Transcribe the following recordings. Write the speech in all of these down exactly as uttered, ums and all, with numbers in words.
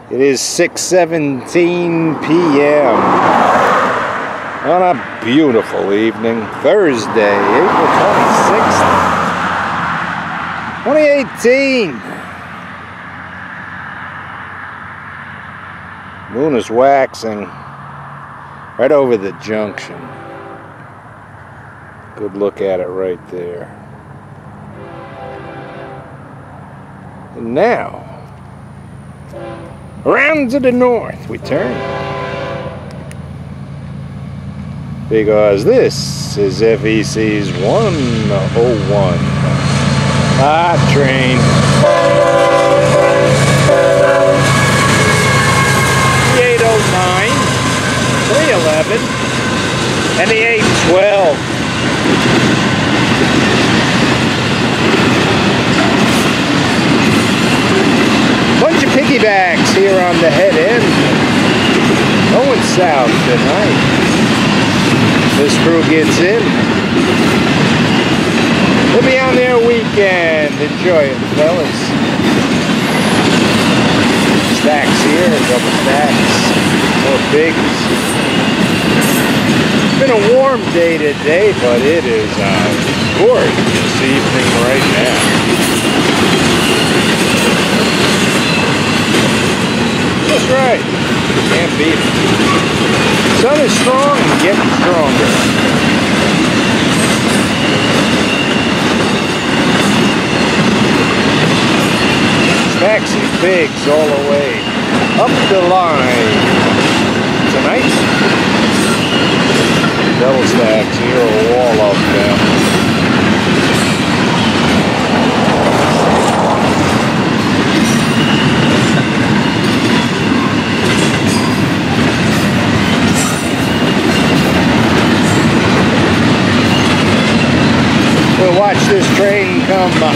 It is six seventeen p m on a beautiful evening, Thursday, April twenty-sixth, twenty eighteen. Moon is waxing right over the junction. Good look at it right there. And now, around to the north we turn, because this is F E C's one oh one Ah, train. The eight oh nine, three eleven, and the eight twelve. Bunch of piggybacks here on the head end. Going south tonight. This crew gets in. We'll be on there weekend. Enjoy it, fellas. Stacks here, double stacks. More pigs. It's been a warm day today, but it is uh, gorgeous evening right now. That's right. Can't beat it. Sun is strong and getting stronger. Stacks and pigs all the way up the line tonight. Double stacks here, a wall of them. We'll watch this train come uh,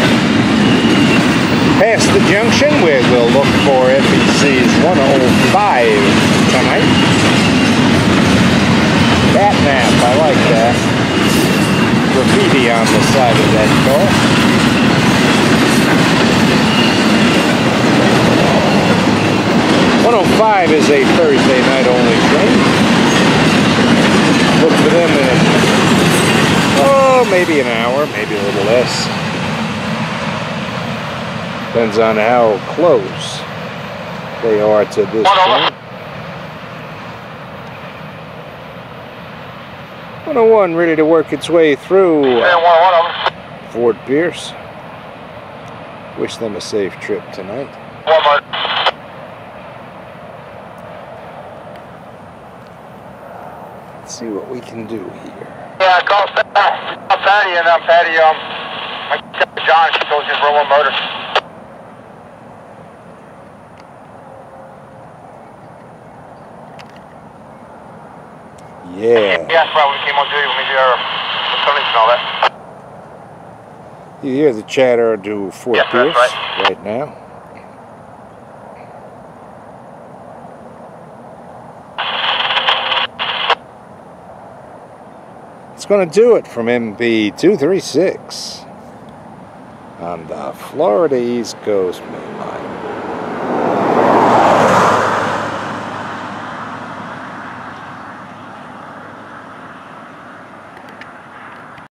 past the junction. We will look for F E C's one oh five tonight. Bat map, I like that. Graffiti on the side of that car. one oh five is a Thursday night only train. Look for them in oh, maybe an hour, maybe a little less. Depends on how close they are to this point. one oh one ready to work its way through uh, Fort Pierce. Wish them a safe trip tonight. Let's see what we can do here. Yeah, call Patty and um, Patty, um, like John, she told you for one motor. Yeah. Yeah, that's right, we came on duty when we did our facilities and all that. You hear the chatter to Fort yes, Pierce right. right now. It's going to do it from M P two thirty-six on the Florida East Coast Main Line.